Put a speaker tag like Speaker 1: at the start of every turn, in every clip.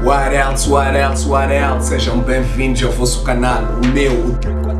Speaker 1: What else, what else, what else? Sejam bem-vindos ao vosso canal, o meu,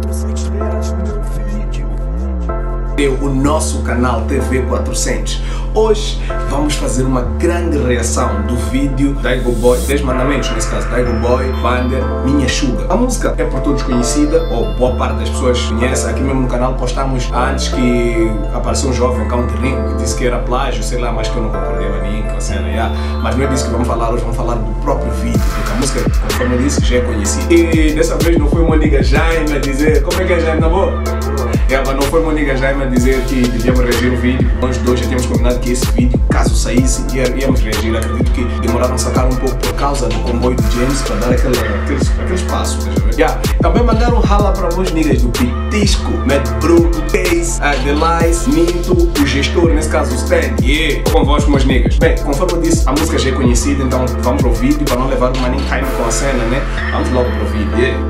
Speaker 1: o nosso canal TV 400. Hoje vamos fazer uma grande reação do vídeo Daigo Boy, 10 mandamentos nesse caso, Daigo Boy, Vander, Minha Sugar. A música é por todos conhecida, ou boa parte das pessoas conhece. Aqui mesmo no canal postamos antes que apareceu um jovem country que disse que era plágio, sei lá, mas que eu não concordei com ninguém, mas não é disso que vamos falar hoje, vamos falar do próprio vídeo, porque a música, conforme eu disse, já é conhecida. E dessa vez não foi uma nigga Jaime a dizer, como é que é Jaime, na boa? Não foi uma nigga Jaime a dizer que devíamos reagir o vídeo. Nós dois já tínhamos combinado que esse vídeo, caso saísse, íamos reagir. Acredito que demoraram a sacar um pouco por causa do comboio do James para dar aquele espaço. Também mandaram rala para os niggas do Pitisco, Mad Bro, Case, The Lies, Minto, o gestor, nesse caso o Stan. Com vós, meus niggas. Bem, conforme eu disse, a música já é conhecida, então vamos para o vídeo para não levar o money time com a cena, né? Vamos logo para o vídeo.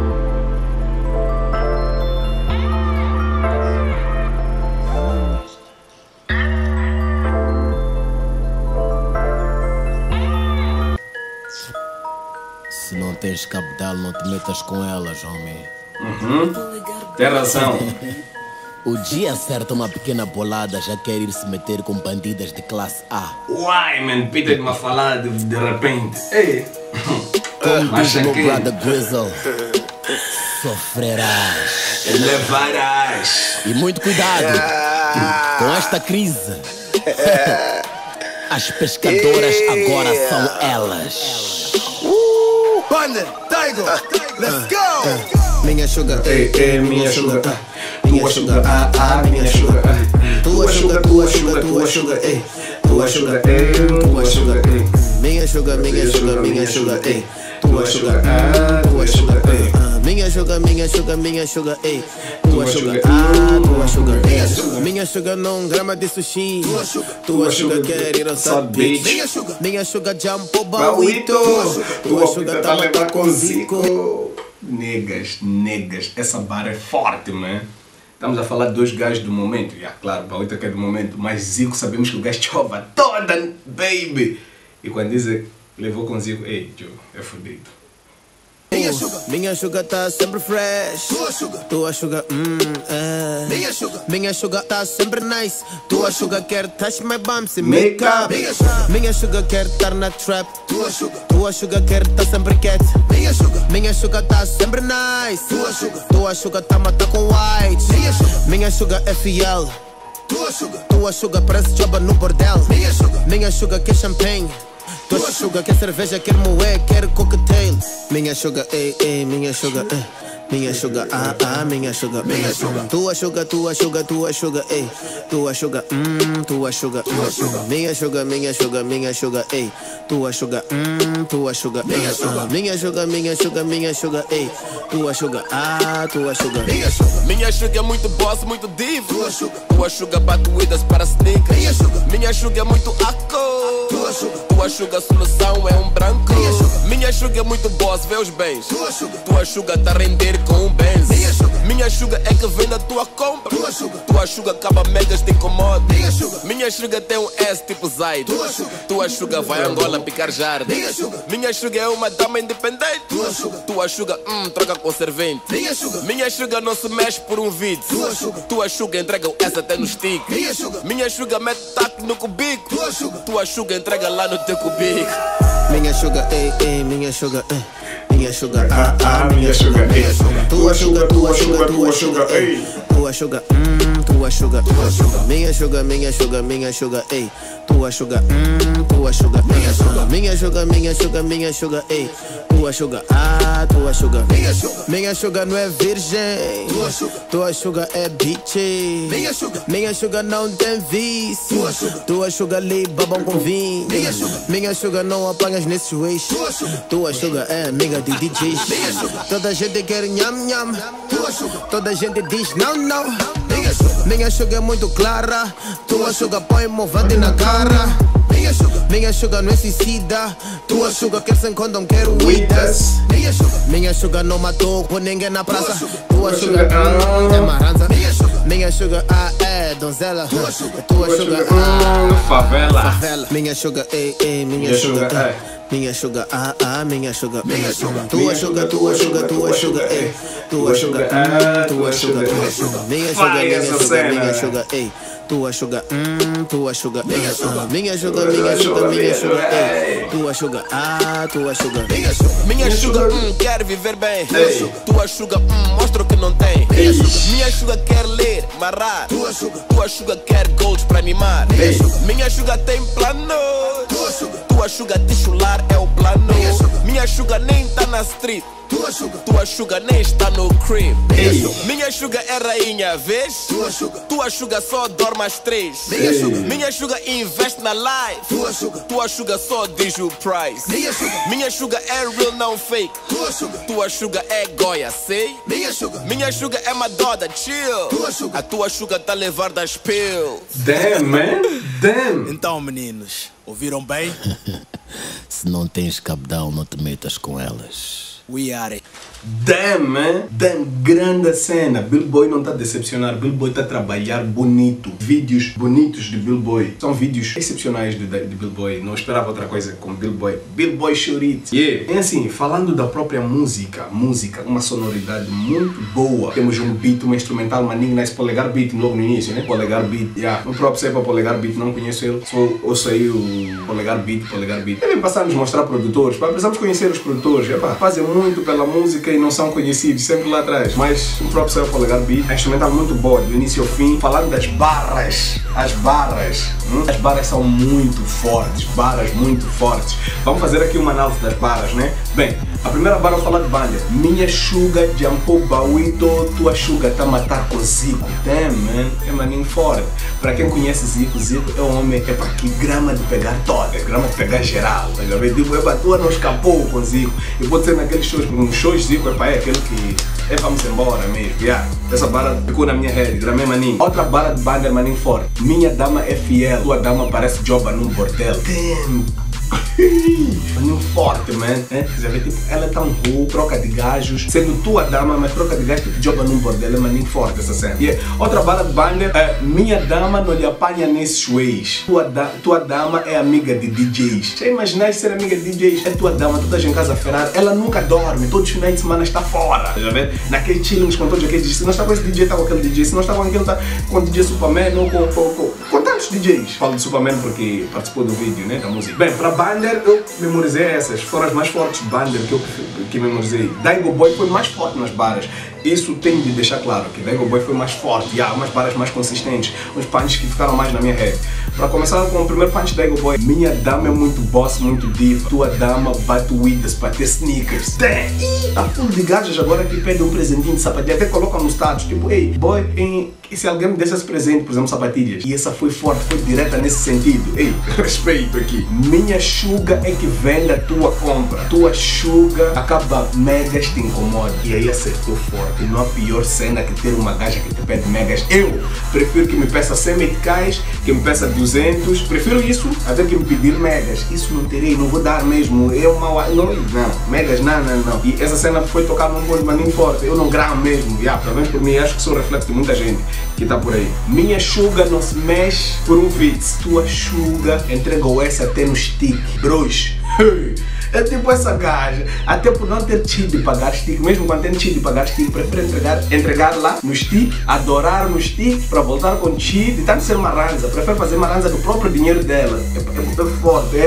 Speaker 2: Se não tens cabedal, não te metas com elas, homem.
Speaker 1: Tem razão.
Speaker 2: O dia certo, uma pequena bolada já quer ir se meter com bandidas de classe A.
Speaker 1: Uai, man, Peter de uma falada de repente. Ei!
Speaker 2: Como diz meu brother Grizzle, sofrerás,
Speaker 1: levarás.
Speaker 2: E muito cuidado com esta crise. As pescadoras agora são elas.
Speaker 3: Vander, Daigo, let's go! Minha sugar,
Speaker 1: minha sugar, tua sugar, minha sugar, tua sugar, tua sugar, tua sugar, tua sugar, tua sugar,
Speaker 3: minha sugar, minha sugar, minha sugar, tua sugar, tua sugar, minha sugar, minha sugar, minha sugar, tua sugar, tua sugar, minha sugar não grama de sushi, tua sugar quer ir ao sad beach, minha sugar jump o bauito, tua sugar tá leva com zico.
Speaker 1: Negas, essa barra é forte, man. Estamos a falar de dois gajos do momento. Claro, Bauito que é do momento, mas Zico sabemos que o gajo chova toda, baby. E quando dizem levou com Zico, ei, Joe, é fodido.
Speaker 3: Minha sugar tá sempre fresh, tua sugar, minha sugar tá sempre nice, tua sugar quer touch my bumps e make up, minha sugar quer estar na trap, tua sugar quer tá sempre quiet, minha sugar tá sempre nice, tua sugar tá mata com white, minha sugar é fiel, tua sugar parece joba no bordel, minha sugar quer champanhe, tua sugar quer cerveja, quer moé, quer cocktail. Minha sugar, minha sugar, minha sugar, minha sugar, minha sugar. Tua sugar, tua sugar, tua sugar, tua sugar, tua sugar, minha sugar, minha sugar, minha sugar, tua sugar, tua sugar, minha sugar, minha sugar, minha sugar, minha sugar, tua sugar, tua sugar.
Speaker 4: Minha sugar é muito boss, muito divo. Tua sugar bate widas para sneakers. Minha sugar é muito aco. Tua sugar solução é um branco. Minha sugar é muito boss, vê os bens. Tua sugar tá a render com um Benz. Minha sugar é que vem da tua compra. Tua sugar acaba megas te incomoda. Minha sugar tem um S tipo Zaid. Tua sugar vai a Angola picar jardim. Minha sugar é uma dama independente. Tua sugar troca com servente. Minha sugar não se mexe por um vídeo. Tua sugar entrega o S até no stick. Minha sugar mete tac no cubico. Tua sugar entrega lá no teu cubico.
Speaker 3: Minha sugar, minha sugar, minha sugar,
Speaker 1: minha sugar,
Speaker 3: tua sugar, tua sugar, tua sugar, tua sugar, tua sugar, minha sugar, minha sugar, minha sugar, tua sugar, tua sugar, minha sugar, minha sugar, minha sugar, minha sugar, tua sugar, tua sugar, minha sugar não é virgem, tua sugar é bitch, minha sugar não tem vício, tua sugar li babão com vinho, minha sugar não apanhas nesses ways, tua sugar é amiga de DJs, toda gente quer nham nham, toda gente diz não não, minha sugar é muito clara, tua sugar põe movante na cara. Minha sugar não é suicida, tua sugar quer sem condom, quer weedas. Minha sugar não matou com ninguém na praça, tua sugar é maranza. Minha sugar é donzela, tua sugar
Speaker 1: favela.
Speaker 3: Minha sugar minha sugar Minha sugar, minha sugar, minha sugar. Tua sugar, tua sugar, tua sugar, ei. Tua sugar, tua sugar, tua sugar. Minha sugar, minha sugar, minha sugar, ei. Tua sugar, tua sugar, minha sugar. Minha sugar, minha sugar, minha sugar, ei. Tua sugar, tua sugar, minha sugar.
Speaker 4: Minha sugar, quer viver bem. Tua sugar, mostra o que não tem. Minha sugar quer ler, marrar. Tua sugar quer golds pra animar. Minha sugar tem plano. Tua sugar te chular é o plano. Minha sugar nem tá na street. Tua sugar nem está no crib. Minha sugar é rainha, vês? Tua sugar só dorme às 3. Minha sugar investe na life. Tua sugar só diz o price. Minha sugar é real, não fake. Tua sugar é goia, sei? Minha sugar é Madonna, chill. A tua sugar tá a levar das pills.
Speaker 1: Damn, man. Damn.
Speaker 5: Então, meninos, ouviram bem?
Speaker 2: Se não tens cabedal, não te metas com elas.
Speaker 5: We are it.
Speaker 1: Damn, man. Damn, grande cena. Billboy não está a decepcionar. Billboy está a trabalhar bonito. Vídeos bonitos de Billboy. São vídeos excepcionais de Billboy. Não esperava outra coisa com Billboy. Billboy Chorito. Yeah. É assim, falando da própria música, uma sonoridade muito boa. Temos um beat, uma instrumental maninho nice. Polegar Beat logo no início, né? Polegar Beat. Yeah. O próprio sei para Polegar Beat, não conheço ele. Só ouço aí o Polegar Beat. Devem passar a nos mostrar produtores. Precisamos conhecer os produtores. Fazem muito pela música e não são conhecidos, sempre lá atrás. Mas o próprio Céu Polegar Beat, a instrumental muito boa, do início ao fim. Falando das barras, as barras são muito fortes, barras muito fortes. Vamos fazer aqui uma análise das barras, né? Bem, a primeira barra eu vou falar de Vander. Minha sugar jampou bauito, tua sugar tá a matar com Zico. Damn, man, é maninho forte. Para quem conhece Zico, Zico é um homem, que grama de pegar todas, grama de pegar geral. Já vê, digo, tua não escapou com Zico. E pode ser naqueles shows, nos shows Zico, é aquele que vamos embora mesmo. Yeah. Essa barra ficou na minha rede, gramei maninho. Outra barra de Vander, maninho forte. Minha dama é fiel, tua dama parece joba num bordel. Damn. Maninho forte, man. Já vê, tipo, ela é tão ruim, troca de gajos, sendo tua dama, mas troca de gajos, tipo, joba num bordel, é maninho forte essa cena. Yeah. Outra barra de Vander, minha dama não lhe apanha nesses ways. Tua dama é amiga de DJs. Já imaginaste ser amiga de DJs? É tua dama, tu estás em casa a ferrar, ela nunca dorme, todos os finais de semana está fora. Já vê? Naqueles chillings com todos aqueles DJs. Se não está com esse DJ, está com aquele DJ. Se não está com aquele, está com o DJ Superman ou com tantos DJs. Falo de Superman porque participou do vídeo, né, da música. Bem, para Vander, eu memorizei essas, foram as mais fortes de Vander que memorizei. Daigo Boy foi mais forte nas barras. Isso tem de deixar claro, que Daigo Boy foi mais forte, umas barras mais consistentes, uns punches que ficaram mais na minha rede. Para começar com o primeiro punch de Daigo Boy, minha dama é muito boss, muito diva, tua dama bate Widas para ter sneakers. Tá full de gajas agora que pedem um presentinho de sapatilha, até colocam no status, tipo, ei, boy, e se alguém me desse esse presente, por exemplo, sapatilhas? E essa foi forte, foi direta nesse sentido. Ei, respeito aqui. Minha sugar é que vende a tua compra. Tua sugar acaba megas te incomoda. E aí acertou forte. Não há pior cena que ter uma gaja que te pede megas. Eu prefiro que me peça 100 meticais, que me peça 200. Prefiro isso a ter que me pedir megas. Isso não terei, não vou dar mesmo. Eu mal. Não, megas, não. E essa cena foi tocar num ponto maninho forte. Eu não gravo mesmo. Pelo menos por mim, acho que sou reflexo de muita gente que tá por aí. Minha sugar não se mexe por um fix. Tua sugar entregou essa até no stick. Bros. É tipo essa gaja, até por não ter tido de pagar stick, mesmo quando tem tido de pagar stick, prefere entregar lá no stick, adorar no stick, para voltar com cheat, e tanto ser maranza, prefere fazer maranza do próprio dinheiro dela. É forte,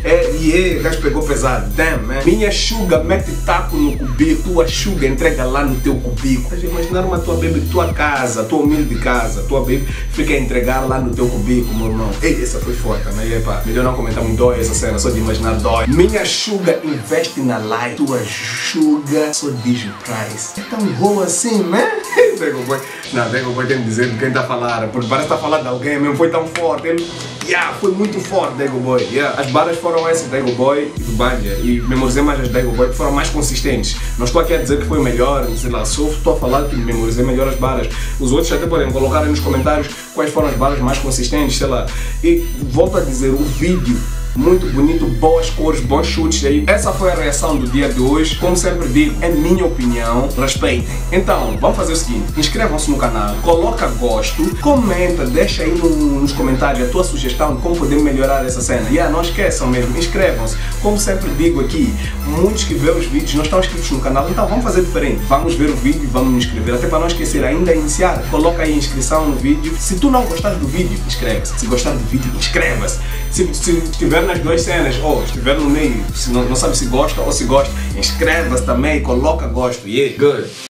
Speaker 1: o gajo pegou pesado, damn, man. Minha sugar mete taco no cubico, tua sugar entrega lá no teu cubico. Estás a imaginar uma tua baby, tua casa, tua humilde casa, tua baby fica a entregar lá no teu cubico, meu irmão. Ei, essa foi forte, né? Melhor não comentar muito dói essa cena, só de imaginar dói. Minha sugar investe na live, tua sugar só diz o price. É tão boa assim, né? Daigo Boy, não, Daigo Boy tem que dizer de quem está a falar, porque parece que está a falar de alguém mesmo, foi tão forte. Ele, foi muito forte, Daigo Boy. As barras foram essas, Daigo Boy e do Vander, e memorizei mais as Daigo Boy que foram mais consistentes. Não estou aqui a dizer que foi melhor, sei lá, só estou a falar que memorizei melhor as barras. Os outros até podem colocar aí nos comentários quais foram as barras mais consistentes, sei lá. E volto a dizer, o vídeo muito bonito, boas cores, bons chutes aí. Essa foi a reação do dia de hoje. Como sempre digo, é minha opinião, respeitem. Então, vamos fazer o seguinte, inscrevam-se no canal, coloca gosto, comenta, deixa aí nos comentários a tua sugestão de como podemos melhorar essa cena. E não esqueçam mesmo, inscrevam-se. Como sempre digo aqui, muitos que veem os vídeos não estão inscritos no canal, então vamos fazer diferente. Vamos ver o vídeo e vamos nos inscrever. Até para não esquecer, ainda a iniciar, coloca aí a inscrição no vídeo. Se tu não gostares do vídeo, inscreve-se. Se gostar do vídeo, inscreva-se. Se estiver nas duas cenas, ou estiver no meio, se não sabe se gosta ou se gosta, inscreva-se também e coloca gosto. Yeah, good.